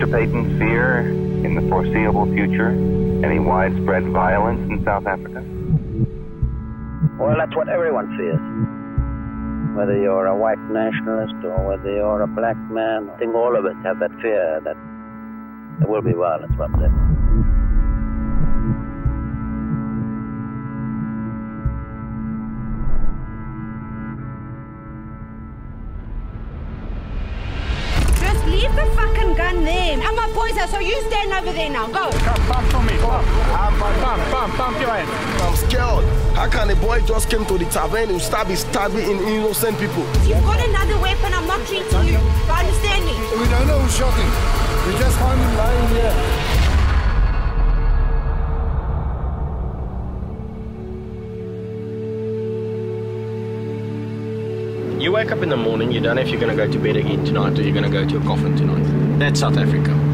anticipating fear in the foreseeable future? Any widespread violence in South Africa? Well, that's what everyone fears. Whether you're a white nationalist or whether you're a black man, I think all of us have that fear that there will be violence one day. Just leave the fucking gun there. I'm a poiser, so you stand over there now. Go. Come for me. Come, your hand. I'm scared. How can a boy just came to the tavern and start stabbing innocent people? You've got another weapon. I'm not treating you. You understand me? We don't know who shot him. We just found him lying here. You wake up in the morning, you don't know if you're going to go to bed again tonight or you're going to go to a coffin tonight. That's South Africa.